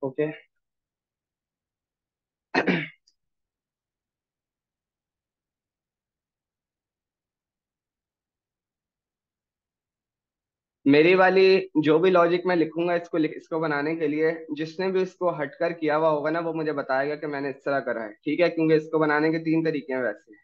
Okay. मेरी वाली जो भी लॉजिक मैं लिखूंगा इसको बनाने के लिए, जिसने भी इसको हटकर किया हुआ होगा ना, वो मुझे बताएगा कि मैंने इस तरह करा है। ठीक है, क्योंकि इसको बनाने के तीन तरीके हैं वैसे।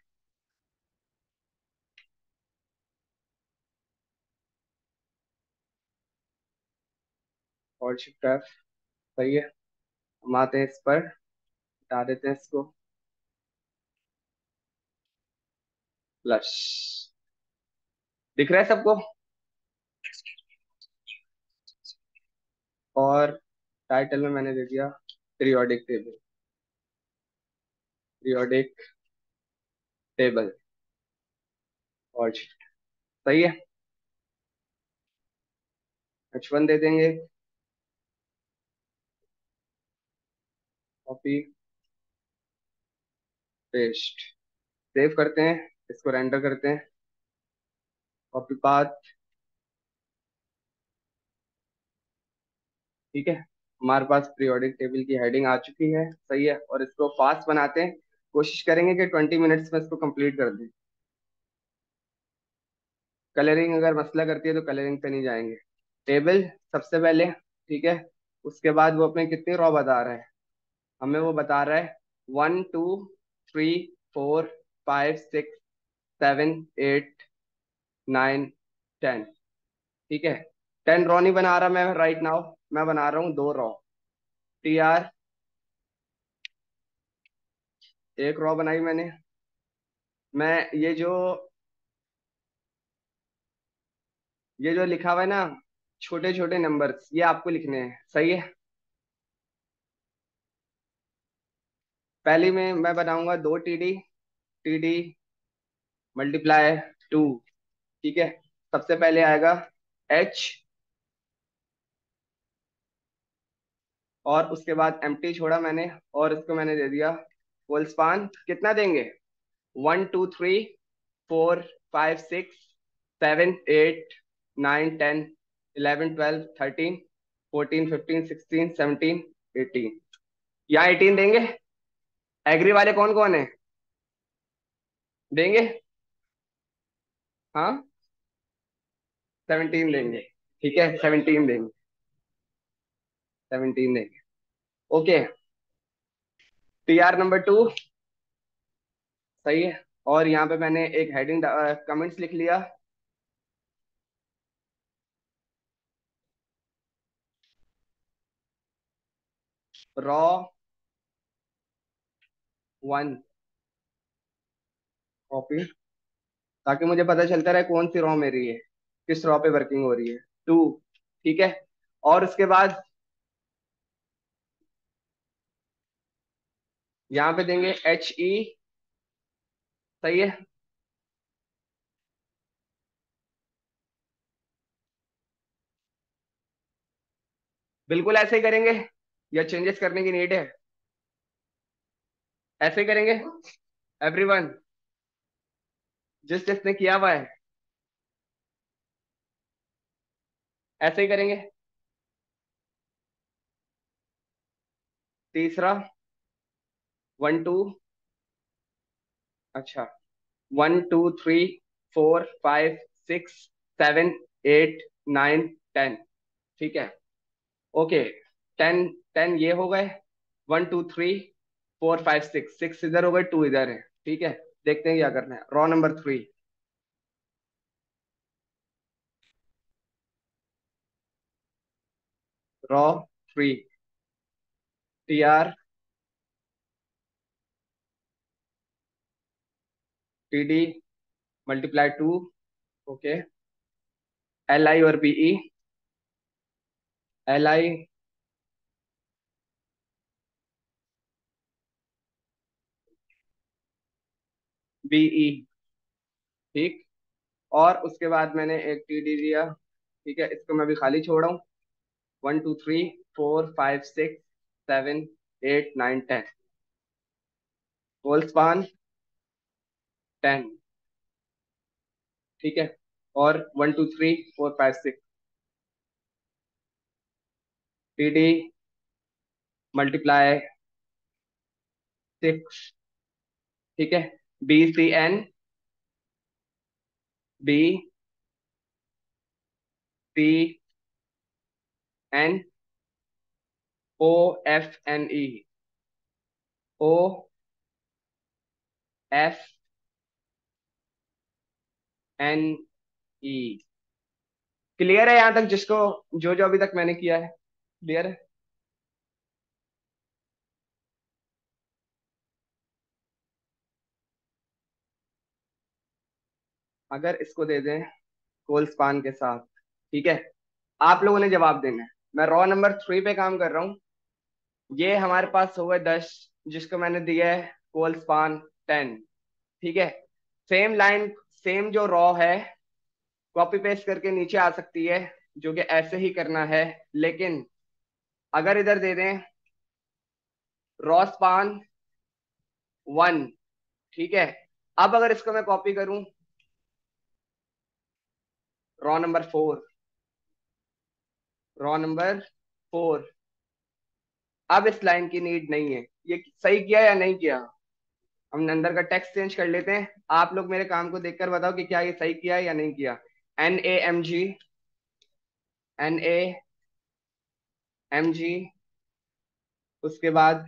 और शिफ्ट F। सही है। हम आते हैं इस पर, हटा देते हैं इसको। प्लस। दिख रहा है सबको? और टाइटल में मैंने दे दिया पीरियोडिक टेबल। Periodic table. और सही है। H1 दे देंगे। Copy paste. सेव करते हैं, इसको रेंडर करते हैं। Copy path. ठीक है, हमारे पास पीरियोडिक टेबल की हेडिंग आ चुकी है। सही है, और इसको फास्ट बनाते हैं। कोशिश करेंगे कि 20 मिनट्स में इसको कंप्लीट कर दें। कलरिंग अगर मसला करती है तो कलरिंग पे नहीं जाएंगे। टेबल सबसे पहले। ठीक है। उसके बाद वो अपने कितनी रॉ बता रहा है। हमें वो बता रहा है 1 2 3 4 5 6 7 8 9 10। ठीक है। 10 रॉ नहीं बना रहा मैं राइट नाउ, मैं बना रहा हूँ 2 रॉ। TR। एक रॉ बनाई मैंने। मैं ये जो लिखा हुआ है ना, छोटे छोटे नंबर्स, ये आपको लिखने हैं। सही है। पहली में मैं बनाऊंगा 2 TD। TD multiply 2। ठीक है। सबसे पहले आएगा H। और उसके बाद एम्प्टी छोड़ा मैंने, और इसको मैंने दे दिया फुल स्पान। कितना देंगे? 1 2 3 4 5 6 7 8 9 10 11 12 13 14 15 16 17 18। यहाँ 18 देंगे। एग्री वाले कौन कौन है? देंगे? हाँ। 17 देंगे। ठीक है, 17 देंगे। 17 देंगे। ओके। TR number 2। सही है। और यहाँ पे मैंने एक हेडिंग कमेंट्स लिख लिया। रॉ 1। कॉपी। ताकि मुझे पता चलता रहे कौन सी रॉ मेरी है, किस रॉ पे वर्किंग हो रही है। 2। ठीक है। और उसके बाद यहाँ पे देंगे HE। सही है। बिल्कुल ऐसे ही करेंगे, या चेंजेस करने की नीड है? ऐसे ही करेंगे एवरीवन, जिस जिसने किया हुआ है। ऐसे ही करेंगे। तीसरा 1 2। अच्छा। 1 2 3 4 5 6 7 8 9 10। ठीक है। ओके। 10 10 ये हो गए। 1 2 3 4 5 6, 6 इधर हो गए, 2 इधर है। ठीक है। देखते हैं क्या करना है। Row number 3। Row 3। TR TD multiply 2। Okay. LI और BE। LI BE। ठीक। और उसके बाद मैंने एक TD दिया। ठीक है, इसको मैं भी खाली छोड़ रहा हूँ। 1 2 3 4 5 6 7 8 9 10। Col span 10। ठीक है। और 1 2 3 4 5 6। TD मल्टीप्लाई 6, ठीक है, BCN OFNE OFNE। क्लियर है यहां तक, जिसको जो जो अभी तक मैंने किया है, क्लियर है? अगर इसको दे दें कोल स्पान के साथ, ठीक है, आप लोगों ने जवाब देना है। मैं रॉ नंबर 3 पे काम कर रहा हूँ। ये हमारे पास हो गए 10, जिसको मैंने दिया है कोल स्पान 10, ठीक है। सेम लाइन, सेम जो रॉ है, कॉपी पेस्ट करके नीचे आ सकती है, जो कि ऐसे ही करना है। लेकिन अगर इधर दे दें रॉ स्पान 1, ठीक है, अब अगर इसको मैं कॉपी करूं रॉ नंबर 4, रॉ नंबर 4, अब इस लाइन की नीड नहीं है। ये सही किया या नहीं किया? हम अंदर का टेक्स्ट चेंज कर लेते हैं। आप लोग मेरे काम को देखकर बताओ कि क्या ये सही किया है या नहीं किया। NAMG, उसके बाद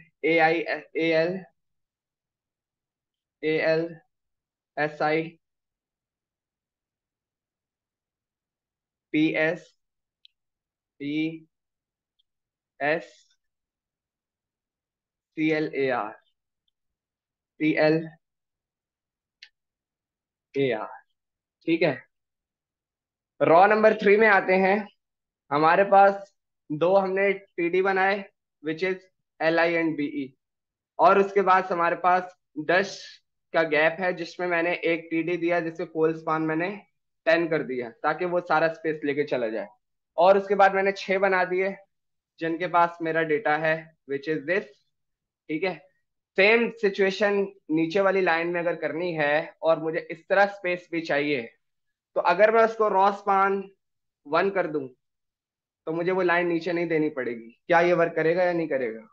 ALSCLAR, ठीक है। रॉ नंबर 3 में आते हैं। हमारे पास दो हमने TD बनाए, which is LI and BE। और उसके बाद हमारे पास 10 का गैप है, जिसमें मैंने एक TD दिया, जिससे फुल स्पान मैंने 10 कर दिया, ताकि वो सारा स्पेस लेके चला जाए। और उसके बाद मैंने 6 बना दिए, जिनके पास मेरा डेटा है, विच इज दिस, ठीक है। सेम सिचुएशन नीचे वाली लाइन में अगर करनी है, और मुझे इस तरह स्पेस भी चाहिए, तो अगर मैं उसको रॉ स्पान 1 कर दूं, तो मुझे वो लाइन नीचे नहीं देनी पड़ेगी। क्या ये वर्क करेगा या नहीं करेगा?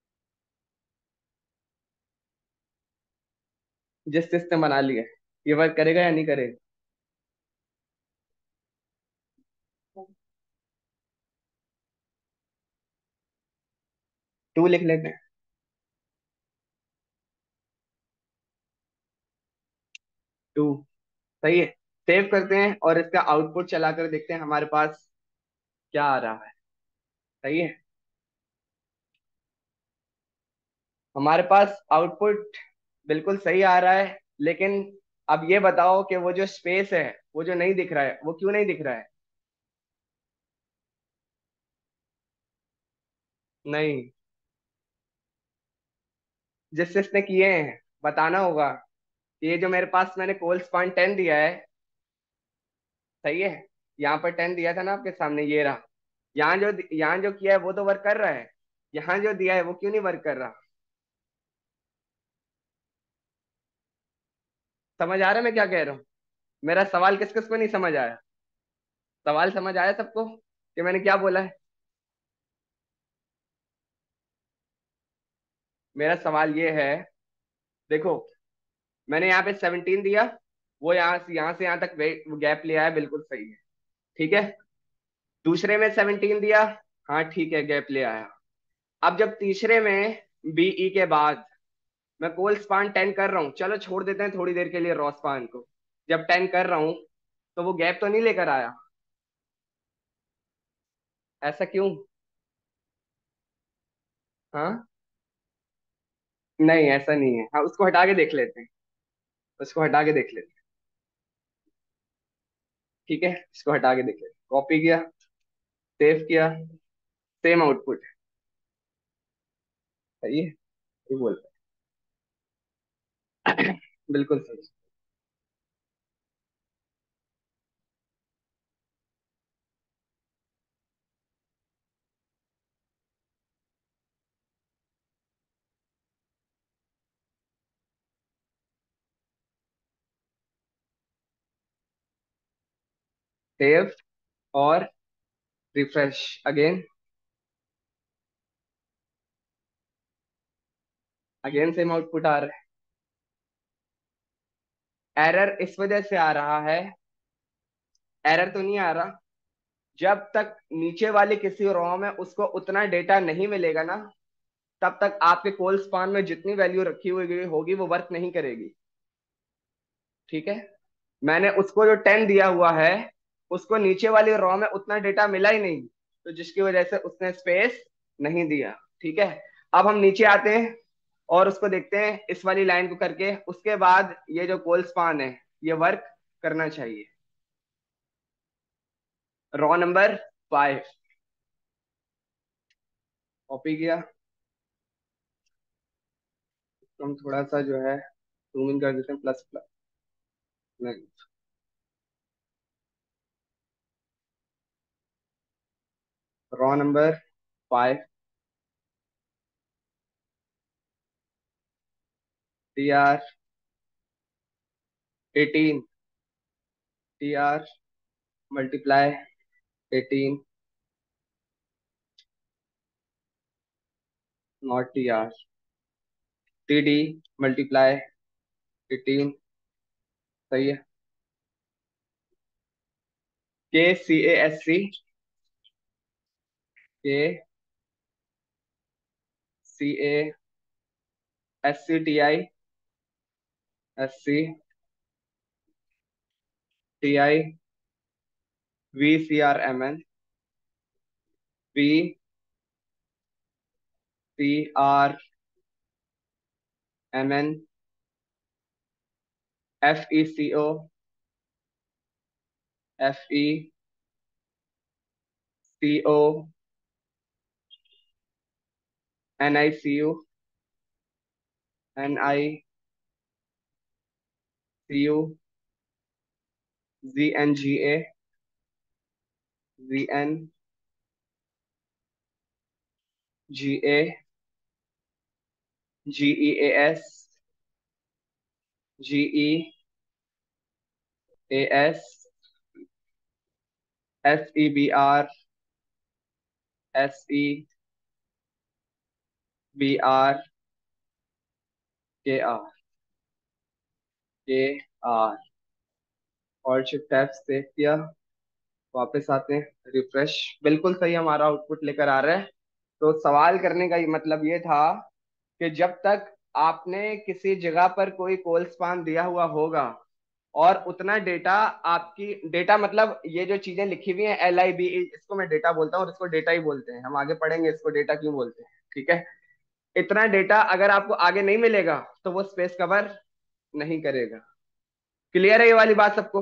जिस सिस्टम बना लिया है, ये वर्क करेगा या नहीं करेगा? 2 लिख लेते हैं। 2, सही है। सेव करते हैं और इसका आउटपुट चलाकर देखते हैं हमारे पास क्या आ रहा है। सही है, हमारे पास आउटपुट बिल्कुल सही आ रहा है। लेकिन अब ये बताओ कि वो जो स्पेस है, वो जो नहीं दिख रहा है, वो क्यों नहीं दिख रहा है? नहीं, जिससे इसने किए हैं बताना होगा। ये जो मेरे पास मैंने कोल स्पान 10 दिया है, सही है, यहाँ पर 10 दिया था ना आपके सामने, ये रहा। यहाँ जो किया है वो तो वर्क कर रहा है। यहाँ जो दिया है वो क्यों नहीं वर्क कर रहा? समझ आ रहा है मैं क्या कह रहा हूँ? मेरा सवाल किस किस को नहीं समझ आया? सवाल समझ आया सबको कि मैंने क्या बोला है? मेरा सवाल ये है, देखो, मैंने यहाँ पे 17 दिया, वो यहाँ से यहाँ तक गैप ले आया, बिल्कुल सही है, ठीक है। दूसरे में 17 दिया, हाँ ठीक है, गैप ले आया। अब जब तीसरे में BE के बाद मैं कोल स्पान 10 कर रहा हूँ, चलो छोड़ देते हैं थोड़ी देर के लिए रॉ स्पान को। जब 10 कर रहा हूँ, तो वो गैप तो नहीं लेकर आया। ऐसा क्यों? हाँ, नहीं ऐसा नहीं है। हाँ, उसको हटा के देख लेते हैं, उसको हटा के देख लेते हैं, ठीक है, इसको हटा के देख लेते हैं। कॉपी किया, सेव किया, सेम आउटपुट। सही है, ये बोल बिल्कुल सही। सेव और refresh again. Again same output आ रहा है। एरर इस वजह से आ रहा है, एरर तो नहीं आ रहा, जब तक नीचे वाली किसी रॉ में उसको उतना डेटा नहीं मिलेगा ना, तब तक आपके कोल स्पान में जितनी वैल्यू रखी हुई होगी वो वर्क नहीं करेगी। ठीक है। मैंने उसको जो 10 दिया हुआ है, उसको नीचे वाली रॉ में उतना डेटा मिला ही नहीं, तो जिसकी वजह से उसने स्पेस नहीं दिया। ठीक है। अब हम नीचे आते हैं और उसको देखते हैं इस वाली लाइन को करके, उसके बाद ये जो कोल स्पान है ये वर्क करना चाहिए। रॉ नंबर 5 कॉपी किया, तो हम थोड़ा सा जो है जूम इन कर देते हैं, प्लस प्लस नहीं, row number 5, TR 18, TR multiply 18, not TR, TD multiply 18। सही है। और शिफ्ट टैब सेव किया, वापस आते हैं, रिफ्रेश। बिल्कुल सही हमारा आउटपुट लेकर आ रहा है। तो सवाल करने का ये मतलब ये था कि जब तक आपने किसी जगह पर कोई कोल स्पान दिया हुआ होगा और उतना डेटा, आपकी डेटा मतलब ये जो चीजें लिखी हुई हैं LIBE, इसको मैं डेटा बोलता हूँ और इसको डेटा ही बोलते हैं, हम आगे पढ़ेंगे इसको डेटा क्यों बोलते हैं। ठीक है। इतना डेटा अगर आपको आगे नहीं मिलेगा तो वो स्पेस कवर नहीं करेगा। क्लियर है ये वाली बात सबको?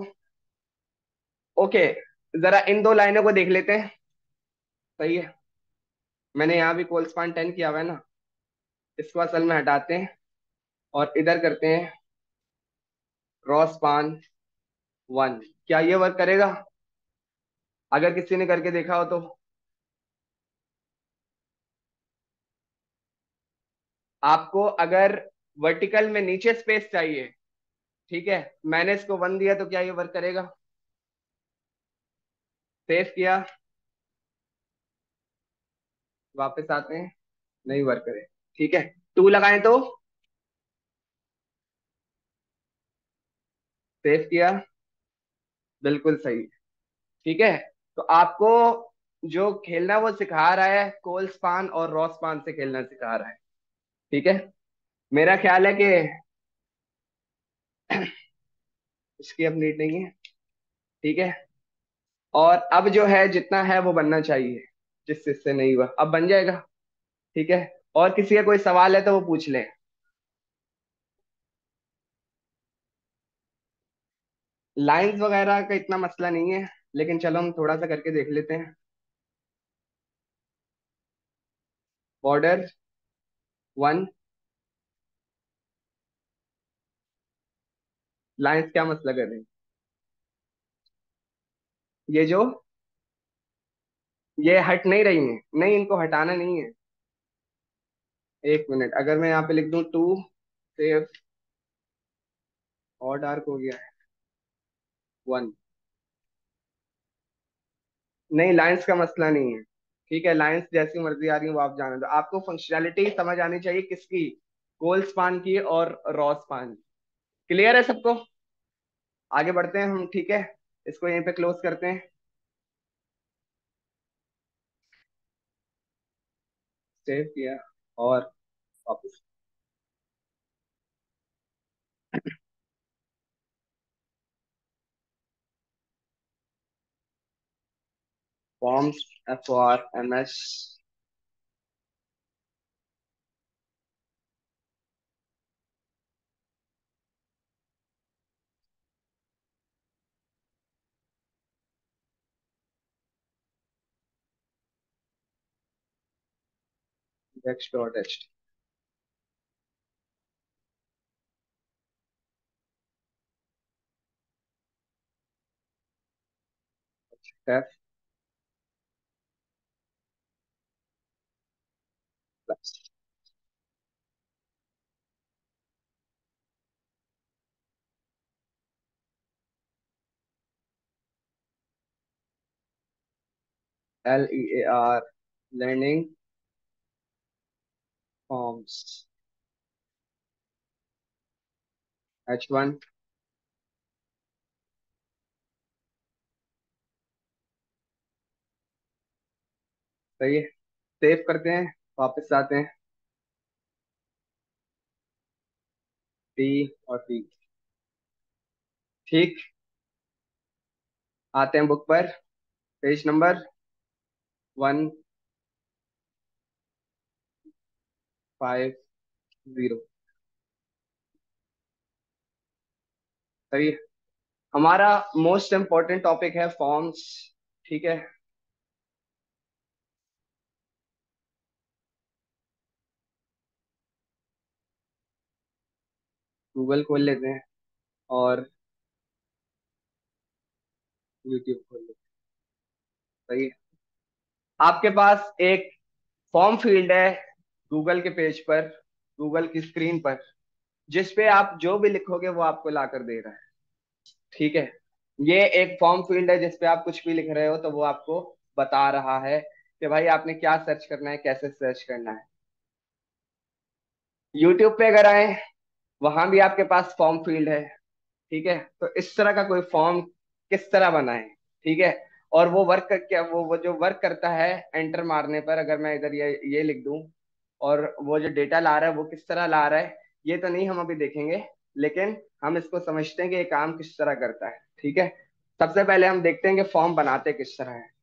ओके। जरा इन दो लाइनों को देख लेते हैं। सही है। मैंने यहाँ भी कोल स्पान 10 किया हुआ है ना, इसको असल में हटाते हैं और इधर करते हैं रॉ स्पान 1। क्या ये वर्क करेगा? अगर किसी ने करके देखा हो तो। आपको अगर वर्टिकल में नीचे स्पेस चाहिए, ठीक है, मैंने इसको 1 दिया, तो क्या ये वर्क करेगा? सेव किया, वापस आते हैं, नहीं वर्क करे। ठीक है। 2 लगाएं तो, सेव किया, बिल्कुल सही। ठीक है। तो आपको जो खेलना वो सिखा रहा है, कोल स्पान और रॉ स्पान से खेलना सिखा रहा है। ठीक है। मेरा ख्याल है कि इसकी अब नीड नहीं है। ठीक है। और अब जो है जितना है वो बनना चाहिए, जिस इससे नहीं हुआ अब बन जाएगा। ठीक है। और किसी का कोई सवाल है तो वो पूछ ले। लाइंस वगैरह का इतना मसला नहीं है, लेकिन चलो हम थोड़ा सा करके देख लेते हैं। बॉर्डर 1, लाइंस क्या मसला कर रही हैं? ये जो, ये हट नहीं रही हैं, नहीं इनको हटाना नहीं है। एक मिनट, अगर मैं यहाँ पे लिख दूं 2, सेव, और डार्क हो गया है 1। नहीं, लाइंस का मसला नहीं है। ठीक है, लाइंस जैसी मर्जी आ रही है वो आप जाने दो, आपको फंक्शनैलिटी समझ आनी चाहिए किसकी, कोल स्पान की और रॉ स्पान। क्लियर है सबको? आगे बढ़ते हैं हम, ठीक है। इसको यहीं पे क्लोज करते हैं। सेव किया और वापस। Forms, FORMS। index.html। LEAR, learning forms. H1। सही है। सेव करते हैं, वापस आते हैं। P और P। ठीक। आते हैं बुक पर, पेज नंबर 150। सही है। हमारा मोस्ट इम्पोर्टेंट टॉपिक है फॉर्म्स। ठीक है। गूगल खोल लेते हैं और यूट्यूब खोल लेते हैं। सही है। आपके पास एक फॉर्म फील्ड है गूगल के पेज पर, गूगल की स्क्रीन पर, जिस पे आप जो भी लिखोगे वो आपको ला कर दे रहा है। ठीक है। ये एक फॉर्म फील्ड है जिस पे आप कुछ भी लिख रहे हो तो वो आपको बता रहा है कि भाई आपने क्या सर्च करना है, कैसे सर्च करना है। यूट्यूब पे अगर आए, वहां भी आपके पास फॉर्म फील्ड है। ठीक है। तो इस तरह का कोई फॉर्म किस तरह बनाएं? ठीक है। और वो वर्क क्या, वो जो वर्क करता है एंटर मारने पर, अगर मैं इधर ये लिख दूं और वो जो डेटा ला रहा है वो किस तरह ला रहा है, ये तो नहीं हम अभी देखेंगे। लेकिन हम इसको समझते हैं कि ये काम किस तरह करता है। ठीक है। सबसे पहले हम देखते हैं कि फॉर्म बनाते किस तरह है।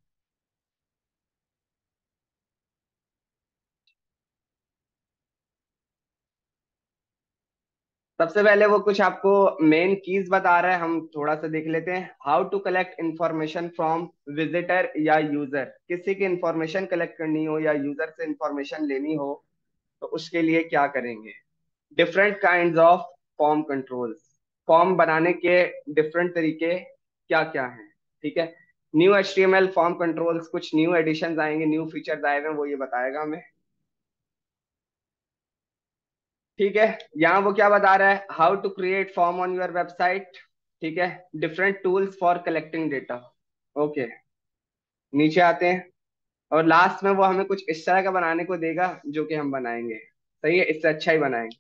सबसे पहले वो कुछ आपको मेन कीज बता रहा है, हम थोड़ा सा देख लेते हैं। How to collect information from visitor या यूजर। किसी की इंफॉर्मेशन कलेक्ट करनी हो या यूजर से इंफॉर्मेशन लेनी हो तो उसके लिए क्या करेंगे। Different kind of form controls. Form बनाने के डिफरेंट तरीके क्या क्या हैं। ठीक है। न्यू HTML फॉर्म कंट्रोल्स, कुछ न्यू एडिशंस आएंगे, न्यू फीचर्स आए हुए हैं, वो ये बताएगा हमें। ठीक है। यहाँ वो क्या बता रहा है, how to create form on your website. ठीक है। Different tools for collecting data. Okay. नीचे आते हैं और लास्ट में वो हमें कुछ इस तरह का बनाने को देगा जो कि हम बनाएंगे। सही है, इससे अच्छा ही बनाएंगे।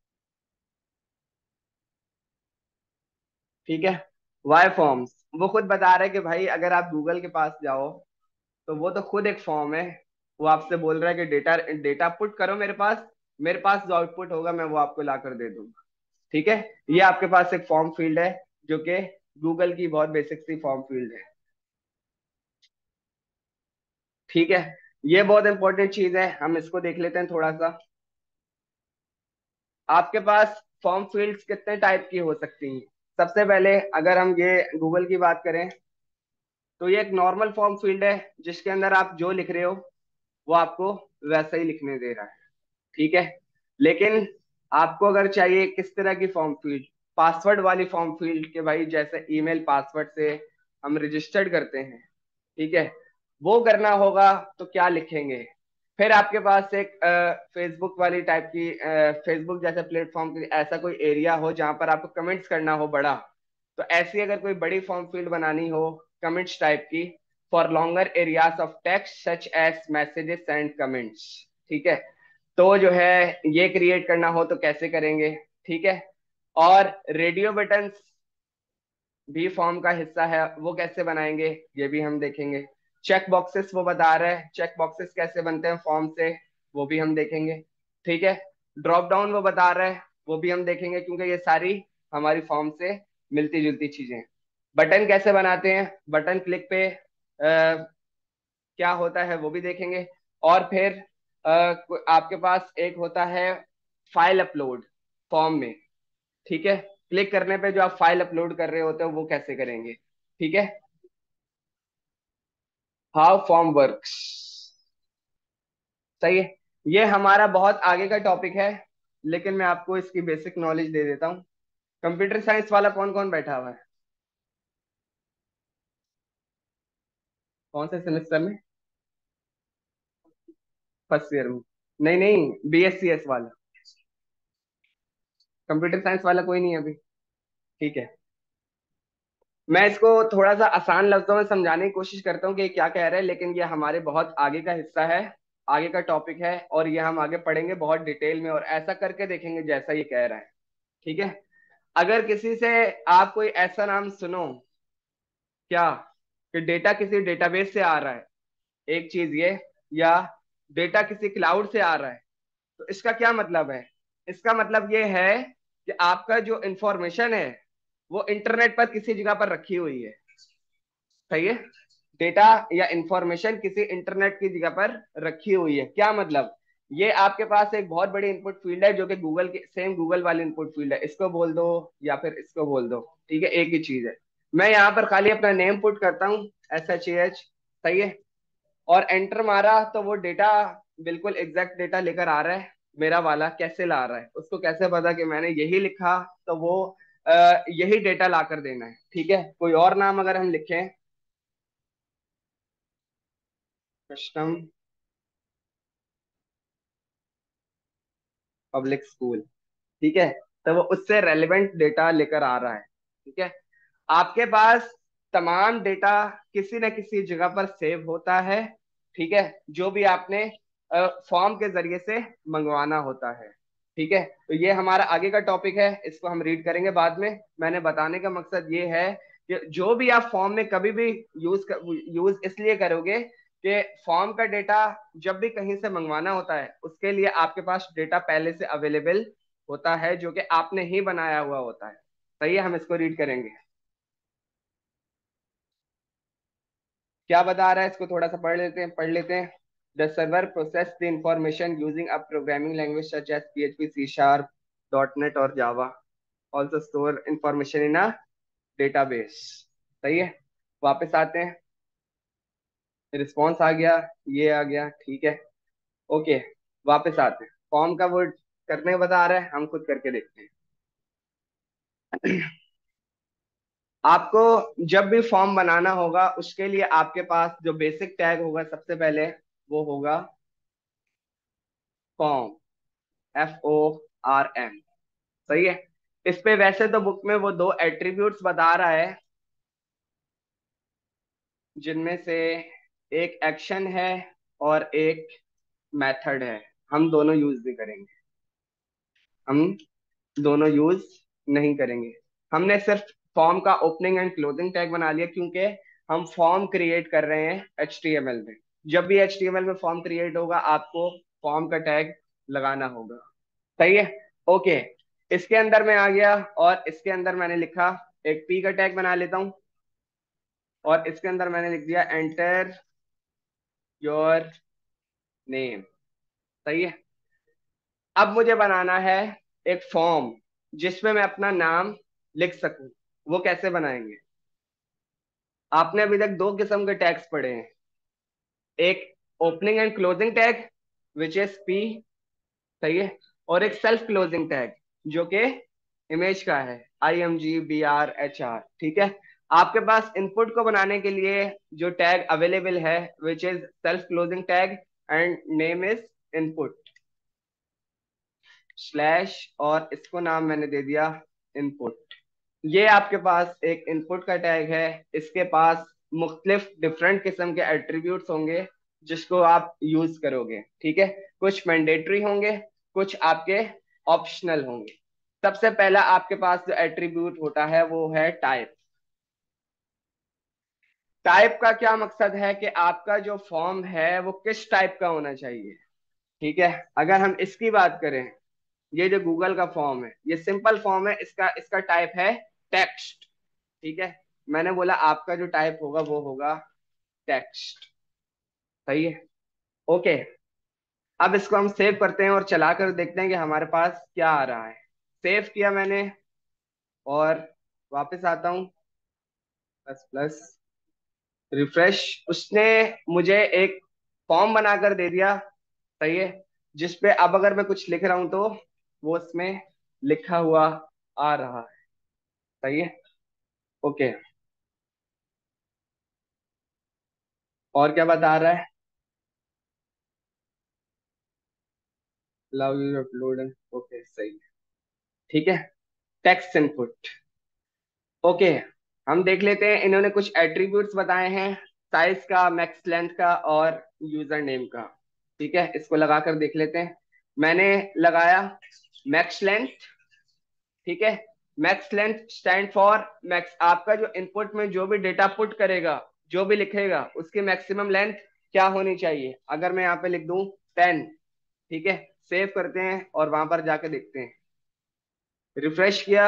ठीक है। वाई फॉर्म्स, वो खुद बता रहे हैं कि भाई अगर आप गूगल के पास जाओ तो वो तो खुद एक फॉर्म है। वो आपसे बोल रहा है कि डेटा डेटा पुट करो मेरे पास, मेरे पास जो आउटपुट होगा मैं वो आपको ला कर दे दूंगा। ठीक है। ये आपके पास एक फॉर्म फील्ड है जो कि गूगल की बहुत बेसिक सी फॉर्म फील्ड है। ठीक है। ये बहुत इंपॉर्टेंट चीज है, हम इसको देख लेते हैं थोड़ा सा। आपके पास फॉर्म फील्ड्स कितने टाइप की हो सकती हैं? सबसे पहले अगर हम ये गूगल की बात करें तो ये एक नॉर्मल फॉर्म फील्ड है जिसके अंदर आप जो लिख रहे हो वो आपको वैसा ही लिखने दे रहा है। ठीक है। लेकिन आपको अगर चाहिए किस तरह की फॉर्म फील्ड, पासवर्ड वाली फॉर्म फील्ड के भाई जैसे ईमेल पासवर्ड से हम रजिस्टर्ड करते हैं, ठीक है, वो करना होगा तो क्या लिखेंगे। फिर आपके पास एक फेसबुक वाली टाइप की, फेसबुक जैसे प्लेटफॉर्म की ऐसा कोई एरिया हो जहां पर आपको कमेंट्स करना हो बड़ा, तो ऐसी अगर कोई बड़ी फॉर्म फील्ड बनानी हो कमेंट्स टाइप की, for longer areas of text such as messages and comments. ठीक है। तो जो है ये क्रिएट करना हो तो कैसे करेंगे, ठीक है। और रेडियो बटन्स भी फॉर्म का हिस्सा है, वो कैसे बनाएंगे ये भी हम देखेंगे। चेक बॉक्सेस वो बता रहे हैं, चेक बॉक्सेस कैसे बनते हैं फॉर्म से, वो भी हम देखेंगे, ठीक है। ड्रॉप डाउन वो बता रहे हैं, वो भी हम देखेंगे, क्योंकि ये सारी हमारी फॉर्म से मिलती जुलती चीजें हैं। बटन कैसे बनाते हैं, बटन क्लिक पे क्या होता है वो भी देखेंगे। और फिर आपके पास एक होता है फाइल अपलोड फॉर्म में, ठीक है। क्लिक करने पे जो आप फाइल अपलोड कर रहे होते हो वो कैसे करेंगे, ठीक है। हाउ फॉर्म वर्क्स, सही है। ये हमारा बहुत आगे का टॉपिक है, लेकिन मैं आपको इसकी बेसिक नॉलेज दे देता हूँ। कंप्यूटर साइंस वाला कौन कौन बैठा हुआ है, कौन से सेमेस्टर में? फर्स्ट ईयर में? नहीं नहीं, BSCS वाला। कंप्यूटर साइंस वाला कोई नहीं है अभी, ठीक है। मैं इसको थोड़ा सा आसान लफ्जों में समझाने की कोशिश करता हूँ कि ये क्या कह रहा है, लेकिन ये हमारे बहुत आगे का हिस्सा है, आगे का टॉपिक है, और ये हम आगे पढ़ेंगे बहुत डिटेल में, और ऐसा करके देखेंगे जैसा ये कह रहा है, ठीक है। अगर किसी से आप कोई ऐसा नाम सुनो, क्या, कि डेटा किसी डेटाबेस से आ रहा है, एक चीज ये, या डेटा किसी क्लाउड से आ रहा है, तो इसका क्या मतलब है? इसका मतलब ये है कि आपका जो इंफॉर्मेशन है वो इंटरनेट पर किसी जगह पर रखी हुई है, सही है। डेटा या इंफॉर्मेशन किसी इंटरनेट की जगह पर रखी हुई है, क्या मतलब? ये आपके पास एक बहुत बड़ी इनपुट फील्ड है, जो कि गूगल के सेम गूगल वाली इनपुट फील्ड है, इसको बोल दो या फिर इसको बोल दो, ठीक है, एक ही चीज है। मैं यहाँ पर खाली अपना नेम पुट करता हूँ, SHAH, सही है। और एंटर मारा तो वो डेटा बिल्कुल एग्जैक्ट डेटा लेकर आ रहा है। मेरा वाला कैसे ला रहा है, उसको कैसे पता कि मैंने यही लिखा तो वो यही डेटा ला कर देना है, ठीक है। कोई और नाम अगर हम लिखें, कस्टम पब्लिक स्कूल, ठीक है, तो वो उससे रेलेवेंट डेटा लेकर आ रहा है, ठीक है। आपके पास तमाम डेटा किसी न किसी जगह पर सेव होता है, ठीक है, जो भी आपने फॉर्म के जरिए से मंगवाना होता है, ठीक है। तो ये हमारा आगे का टॉपिक है, इसको हम रीड करेंगे बाद में। मैंने बताने का मकसद ये है कि जो भी आप फॉर्म में कभी भी यूज इसलिए करोगे कि फॉर्म का डेटा जब भी कहीं से मंगवाना होता है, उसके लिए आपके पास डेटा पहले से अवेलेबल होता है, जो कि आपने ही बनाया हुआ होता है, सही है। हम इसको रीड करेंगे, क्या बता रहा है इसको थोड़ा सा पढ़ लेते हैं। The server process the information using a programming language such as PHP, C#, .NET और Java, also store information in a database, सही है। वापस आते हैं, रिस्पॉन्स आ गया, ये आ गया, ठीक है, ओके। वापस आते हैं, फॉर्म का वर्ड करने बता रहा है, हम खुद करके देखते हैं। आपको जब भी फॉर्म बनाना होगा, उसके लिए आपके पास जो बेसिक टैग होगा सबसे पहले, वो होगा फॉर्म, FORM, सही है। इस पे वैसे तो बुक में वो दो एट्रीब्यूट्स बता रहा है, जिनमें से एक एक्शन है और एक मेथड है। हम दोनों यूज नहीं करेंगे, हम दोनों यूज नहीं करेंगे। हमने सिर्फ फॉर्म का ओपनिंग एंड क्लोजिंग टैग बना लिया, क्योंकि हम फॉर्म क्रिएट कर रहे हैं HTML में। जब भी HTML में फॉर्म क्रिएट होगा, आपको फॉर्म का टैग लगाना होगा, सही है, ओके। इसके अंदर मैं आ गया, और इसके अंदर मैंने लिखा, एक P का टैग बना लेता हूं, और इसके अंदर मैंने लिख दिया एंटर योर नेम, सही है। अब मुझे बनाना है एक फॉर्म जिसमें मैं अपना नाम लिख सकूं, वो कैसे बनाएंगे? आपने अभी तक दो किस्म के टैग्स पढ़े हैं, एक opening and closing tag which is P, सही है, और एक सेल्फ क्लोजिंग टैग जो कि इमेज का है, IMG BR HR, ठीक है। आपके पास इनपुट को बनाने के लिए जो टैग अवेलेबल है, which is self closing tag, and name is input slash, और इसको नाम मैंने दे दिया इनपुट। ये आपके पास एक इनपुट का टैग है, इसके पास मुख्तलिफ डिफरेंट किस्म के एट्रीब्यूट्स होंगे, जिसको आप यूज करोगे। ठीक है, कुछ मैंडेटरी होंगे, कुछ आपके ऑप्शनल होंगे। सबसे पहला आपके पास जो एट्रीब्यूट होता है वो है टाइप। टाइप का क्या मकसद है कि आपका जो फॉर्म है वो किस टाइप का होना चाहिए। ठीक है, अगर हम इसकी बात करें, ये जो गूगल का फॉर्म है ये सिंपल फॉर्म है, इसका इसका टाइप है टेक्स्ट। ठीक है, मैंने बोला आपका जो टाइप होगा वो होगा टेक्स्ट। सही है, ओके। अब इसको हम सेव करते हैं और चलाकर देखते हैं कि हमारे पास क्या आ रहा है। सेव किया मैंने और वापस आता हूँ, प्लस प्लस, रिफ्रेश। उसने मुझे एक फॉर्म बनाकर दे दिया। सही है, जिसपे अब अगर मैं कुछ लिख रहा हूं तो वो उसमें लिखा हुआ आ रहा है। सही है, ओके। और क्या बता रहा है, लव यू अपलोड, ओके सही है। ठीक है, टेक्स्ट इनपुट, ओके। हम देख लेते हैं, इन्होंने कुछ एट्रीब्यूट्स बताए हैं, साइज का, मैक्स लेंथ का और यूजर नेम का। ठीक है, इसको लगाकर देख लेते हैं। मैंने लगाया मैक्स लेंथ। ठीक है, max length stand for max, आपका जो इनपुट में जो भी डेटा पुट करेगा, जो भी लिखेगा, उसकी मैक्सिमम लेंथ क्या होनी चाहिए। अगर मैं यहाँ पे लिख दूं 10, ठीक है, सेव करते हैं और वहां पर जाके देखते हैं। रिफ्रेश किया,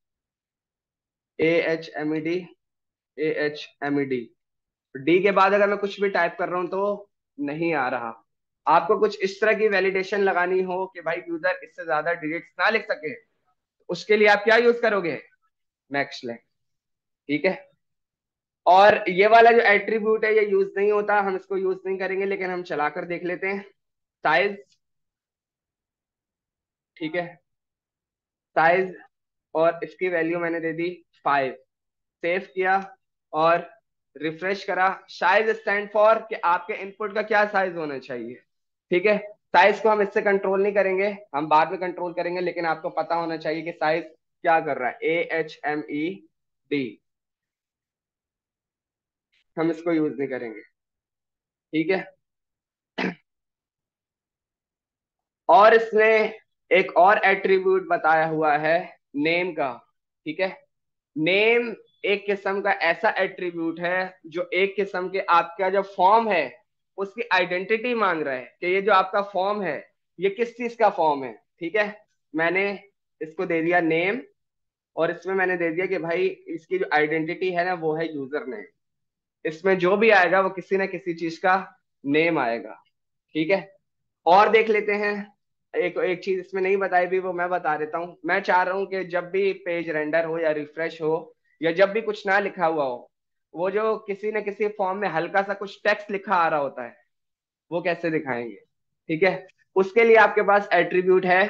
AHMED, AHMED, डी के बाद अगर मैं कुछ भी टाइप कर रहा हूं तो नहीं आ रहा। आपको कुछ इस तरह की वैलिडेशन लगानी हो कि भाई यूजर इससे ज्यादा डिजिट्स ना लिख सके, उसके लिए आप क्या यूज करोगे, मैक्स लेंथ। ठीक है, और ये वाला जो एट्रीब्यूट है ये यूज नहीं होता, हम इसको यूज नहीं करेंगे, लेकिन हम चलाकर देख लेते हैं। साइज, ठीक है, साइज, और इसकी वैल्यू मैंने दे दी 5। सेव किया और रिफ्रेश करा। साइज स्टैंड फॉर कि आपके इनपुट का क्या साइज होना चाहिए। ठीक है, साइज को हम इससे कंट्रोल नहीं करेंगे, हम बाद में कंट्रोल करेंगे, लेकिन आपको पता होना चाहिए कि साइज क्या कर रहा है, AHMED। हम इसको यूज नहीं करेंगे। ठीक है, और इसने एक और एट्रीब्यूट बताया हुआ है, नेम का। ठीक है, नेम एक किस्म का ऐसा एट्रीब्यूट है जो एक किस्म के आपका जो फॉर्म है उसकी आइडेंटिटी मांग रहा है कि ये जो आपका फॉर्म है ये किस चीज का फॉर्म है। ठीक है, मैंने इसको दे दिया नेम, और इसमें मैंने दे दिया कि भाई इसकी जो आइडेंटिटी है ना वो है यूजर नेम। इसमें जो भी आएगा वो किसी ना किसी चीज का नेम आएगा। ठीक है, और देख लेते हैं। एक एक चीज इसमें नहीं बताई भी, वो मैं बता देता हूँ। मैं चाह रहा हूँ कि जब भी पेज रेंडर हो या रिफ्रेश हो या जब भी कुछ ना लिखा हुआ हो, वो जो किसी न किसी फॉर्म में हल्का सा कुछ टेक्स्ट लिखा आ रहा होता है वो कैसे दिखाएंगे। ठीक है, उसके लिए आपके पास एट्रीब्यूट है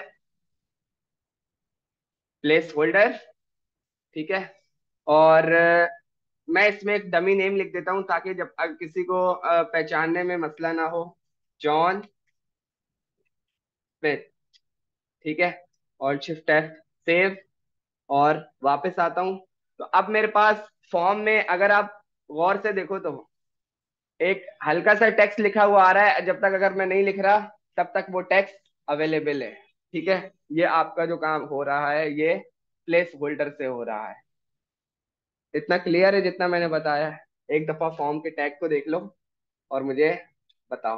प्लेस होल्डर। ठीक है, और मैं इसमें एक डमी नेम लिख देता हूँ ताकि जब किसी को पहचानने में मसला ना हो, जॉन स्मिथ। ठीक है, और शिफ्ट एफ, सेव, और वापस आता हूं। तो अब मेरे पास फॉर्म में अगर आप गौर से देखो तो एक हल्का सा टेक्स्ट लिखा हुआ आ रहा है, जब तक अगर मैं नहीं लिख रहा तब तक वो टेक्स्ट अवेलेबल है। ठीक है, ये आपका जो काम हो रहा है ये प्लेस होल्डर से हो रहा है। इतना क्लियर है जितना मैंने बताया है। एक दफा फॉर्म के टैग को देख लो और मुझे बताओ।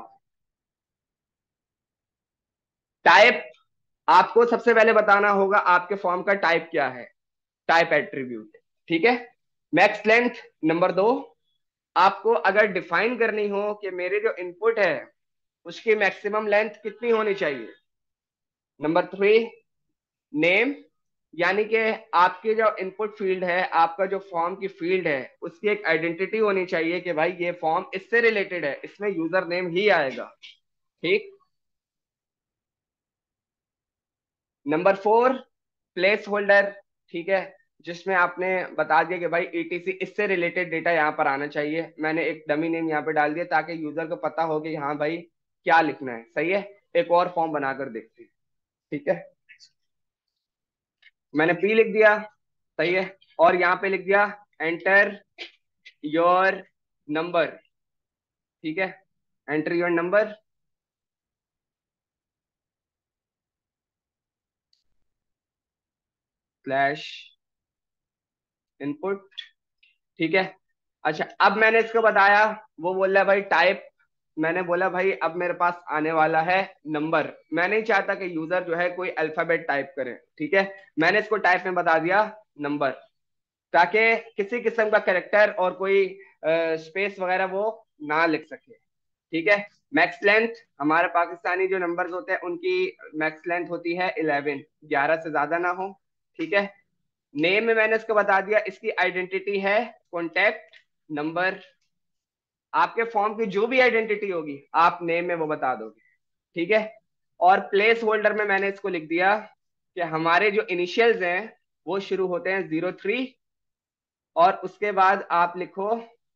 टाइप, आपको सबसे पहले बताना होगा आपके फॉर्म का टाइप क्या है, टाइप एट्रीब्यूट। ठीक है, मैक्स लेंथ नंबर 2, आपको अगर डिफाइन करनी हो कि मेरे जो इनपुट है उसकी मैक्सिमम लेंथ कितनी होनी चाहिए। नंबर 3, नेम, यानी कि आपके जो इनपुट फील्ड है, आपका जो फॉर्म की फील्ड है उसकी एक आइडेंटिटी होनी चाहिए कि भाई ये फॉर्म इससे रिलेटेड है, इसमें यूजर नेम ही आएगा। ठीक, नंबर 4, प्लेस होल्डर। ठीक है, जिसमें आपने बता दिया कि भाई ETC इससे रिलेटेड डेटा यहाँ पर आना चाहिए। मैंने एक डमी नेम यहाँ पे डाल दिया ताकि यूजर को पता हो कि हाँ भाई क्या लिखना है। सही है, एक और फॉर्म बनाकर देखते हैं। ठीक है, मैंने P लिख दिया। सही है, और यहाँ पे लिख दिया एंटर योर नंबर। ठीक है, enter your number. Slash input. ठीक है। अच्छा, अब मैंने इसको बताया, वो बोल रहा है भाई टाइप। मैंने बोला भाई अब मेरे पास आने वाला है नंबर। मैं नहीं चाहता कि यूजर जो है कोई अल्फाबेट टाइप करे, ठीक है। मैंने इसको टाइप में बता दिया नंबर, ताकि किसी किस्म का कैरेक्टर और कोई स्पेस वगैरह वो ना लिख सके। ठीक है। मैक्स लेंथ, हमारे पाकिस्तानी जो नंबर्स होते हैं उनकी मैक्स लेंथ होती है 11, 11 से ज्यादा ना हो। ठीक है। नेम में मैंने इसको बता दिया, इसकी आइडेंटिटी है कॉन्टैक्ट नंबर। आपके फॉर्म की जो भी आइडेंटिटी होगी आप नेम में वो बता दोगे। ठीक है। और प्लेस होल्डर में मैंने इसको लिख दिया कि हमारे जो इनिशियल्स हैं वो शुरू होते हैं 03, और उसके बाद आप लिखो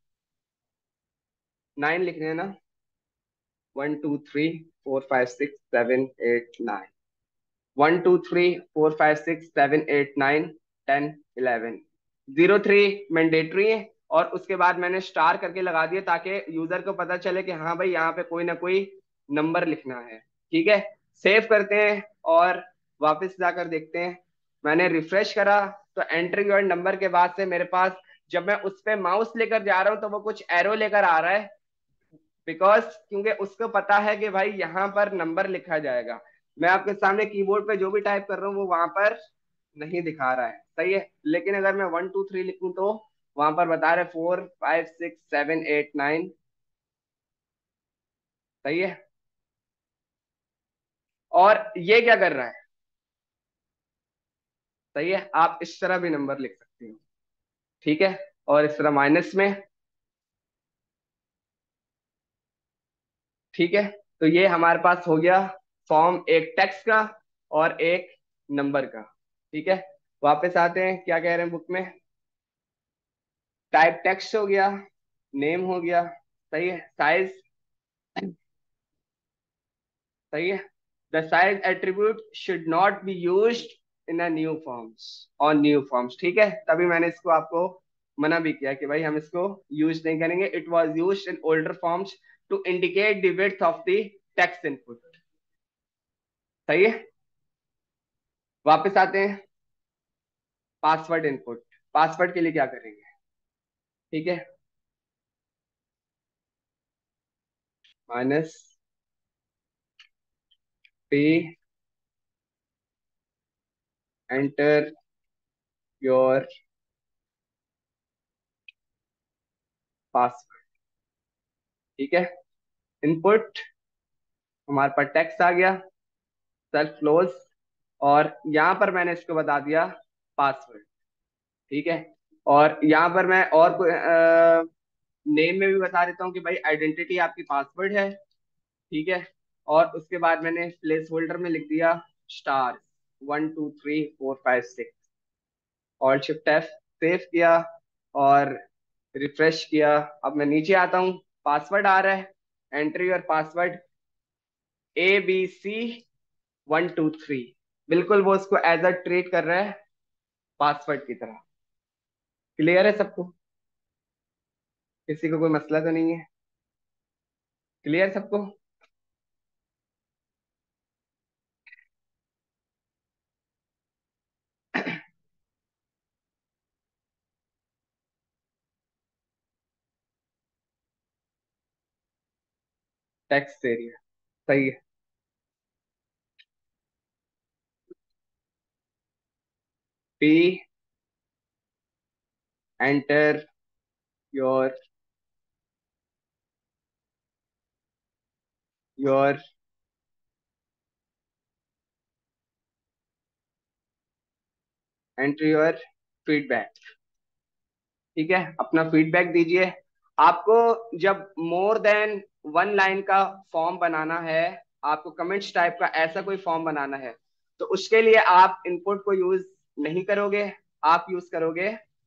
9, लिखने हैं ना, 1 2 3 4 5 6 7 8 9, 1 2 3 4 5 6 7 8 9 10 11। 03 मैंडेटरी है, और उसके बाद मैंने स्टार करके लगा दिया ताकि यूजर को पता चले कि हाँ भाई यहाँ पे कोई ना कोई नंबर लिखना है। ठीक है। सेव करते हैं और वापस जाकर देखते हैं। मैंने रिफ्रेश करा तो एंटर योर नंबर के बाद से मेरे पास, जब मैं उस पे माउस लेकर जा रहा हूँ तो वो कुछ एरो लेकर आ रहा है, बिकॉज क्योंकि उसको पता है कि भाई यहाँ पर नंबर लिखा जाएगा। मैं आपके सामने कीबोर्ड पे जो भी टाइप कर रहा हूँ वो वहां पर नहीं दिखा रहा है, सही है। लेकिन अगर मैं 1 2 3 लिखूं तो वहां पर बता रहे 4 5 6 7 8 9। सही है। और ये क्या कर रहा है? सही है, आप इस तरह भी नंबर लिख सकते हो। ठीक है। और इस तरह माइनस में। ठीक है। तो ये हमारे पास हो गया फॉर्म, एक टेक्स्ट का और एक नंबर का। ठीक है। वापस आते हैं, क्या कह रहे हैं बुक में। टाइप टेक्स्ट हो गया, नेम हो गया, सही है। साइज, सही है। The size attribute should not be used in a new forms, on new forms. ठीक है, तभी मैंने इसको आपको मना भी किया कि भाई हम इसको यूज नहीं करेंगे। It was used in older forms to indicate the width of the text input. सही है। वापस आते हैं, पासवर्ड इनपुट। पासवर्ड के लिए क्या करेंगे? ठीक है, minus P, enter your password. ठीक है। इनपुट, हमारे पास टेक्स्ट आ गया, सेल्फ क्लोज, और यहां पर मैंने इसको बता दिया पासवर्ड। ठीक है। और यहां पर मैं और नेम में भी बता देता हूँ कि भाई आइडेंटिटी आपकी पासवर्ड है। ठीक है। और उसके बाद मैंने प्लेस होल्डर में लिख दिया star, 1 2 3 4 5 6। Alt shift F, save किया और रिफ्रेश किया। अब मैं नीचे आता हूँ, पासवर्ड आ रहा है, एंट्री योर पासवर्ड ABC 1 2 3। बिल्कुल वो उसको एज अ ट्रीट कर रहा है पासवर्ड की तरह। क्लियर है सबको? किसी को कोई मसला तो नहीं है? क्लियर सबको? टेक्स्ट एरिया, सही है। P, enter your your enter your feedback. ठीक है, अपना फीडबैक दीजिए। आपको जब मोर देन वन लाइन का फॉर्म बनाना है, आपको कमेंट्स टाइप का ऐसा कोई फॉर्म बनाना है, तो उसके लिए आप इनपुट को यूज नहीं करोगे, आप यूज करोगे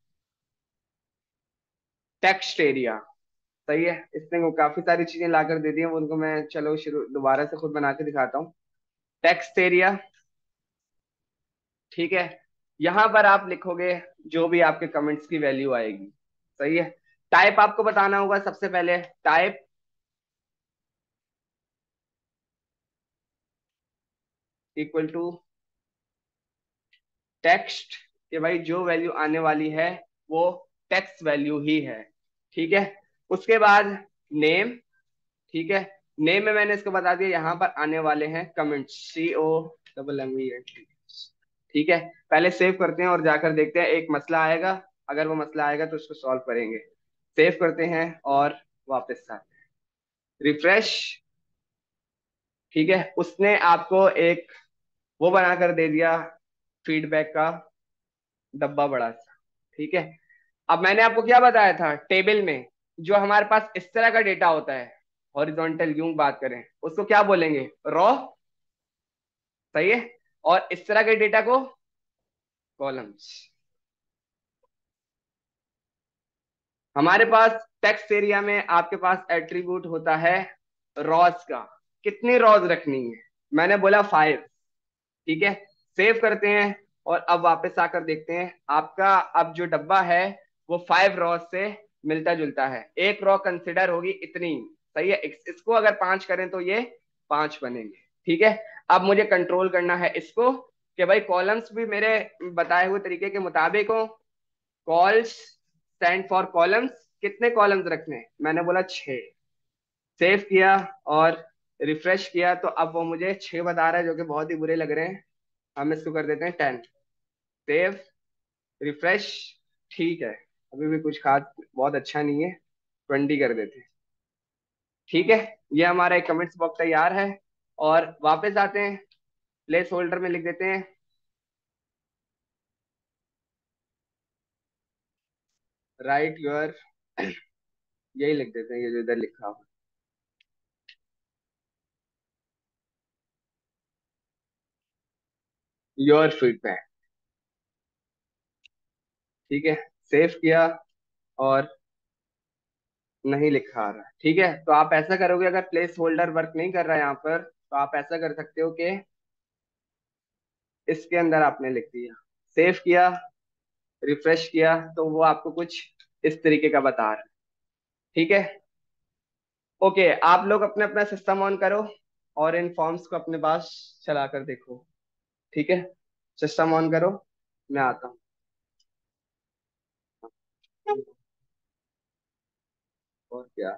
टेक्स्ट एरिया। सही है। इसने वो काफी सारी चीजें लाकर दे दी हैं, वो उनको मैं चलो शुरू दोबारा से खुद बना के दिखाता हूँ। Text area. ठीक है। यहां पर आप लिखोगे जो भी आपके कमेंट्स की वैल्यू आएगी। सही है। टाइप आपको बताना होगा सबसे पहले। टाइप इक्वल टू टेक्स्ट, कि भाई जो वैल्यू आने वाली है वो टेक्स्ट वैल्यू ही है। ठीक है। उसके बाद नेम। ठीक है। नेम में मैंने इसको बता दिया, यहाँ पर आने वाले हैं कमेंट्स, COMMENT। ठीक है। पहले सेव करते हैं और जाकर देखते हैं, एक मसला आएगा, अगर वो मसला आएगा तो उसको सॉल्व करेंगे। सेव करते हैं और वापस आते हैं, रिफ्रेश। ठीक है। उसने आपको एक वो बनाकर दे दिया, फीडबैक का डब्बा बड़ा सा। ठीक है। अब मैंने आपको क्या बताया था, टेबल में जो हमारे पास इस तरह का डेटा होता है, हॉरिजॉन्टल यूं बात करें उसको क्या बोलेंगे, रॉ। सही है। और इस तरह के डेटा को कॉलम्स। हमारे पास टेक्स्ट एरिया में आपके पास एट्रीब्यूट होता है रॉज का, कितनी रॉज रखनी है, मैंने बोला 5। ठीक है। सेव करते हैं और अब वापस आकर देखते हैं, आपका अब जो डब्बा है वो 5 रॉ से मिलता जुलता है, एक रॉ कंसिडर होगी इतनी। सही है। इसको अगर 5 करें तो ये 5 बनेंगे। ठीक है। अब मुझे कंट्रोल करना है इसको, कि भाई कॉलम्स भी मेरे बताए हुए तरीके के मुताबिक हो। कॉल्स स्टैंड फॉर कॉलम्स, कितने कॉलम्स रखने हैं? मैंने बोला 6। सेव किया और रिफ्रेश किया तो अब वो मुझे 6 बता रहा है, जो कि बहुत ही बुरे लग रहे हैं। हम इसको कर देते हैं 10। Save, refresh. ठीक है। अभी भी कुछ खास बहुत अच्छा नहीं है, 20 कर देते हैं। ठीक है। ये हमारा एक कमेंट्स बॉक्स तैयार है। और वापस आते हैं, प्लेस होल्डर में लिख देते हैं, राइट योर, यही लिख देते हैं ये जो इधर लिखा हो, योर फीडबैक। ठीक है। सेव किया और नहीं लिखा आ रहा। ठीक है। तो आप ऐसा करोगे, अगर प्लेस होल्डर वर्क नहीं कर रहा है यहाँ पर, तो आप ऐसा कर सकते हो कि इसके अंदर आपने लिख दिया, सेव किया, रिफ्रेश किया तो वो आपको कुछ इस तरीके का बता रहा है। ठीक है। ओके, आप लोग अपने अपना सिस्टम ऑन करो और इन फॉर्म्स को अपने पास चला कर देखो। ठीक है। सिस्टम ऑन करो, मैं आता हूँ। और क्या।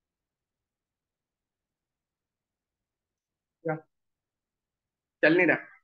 क्या? चल नहीं रहा।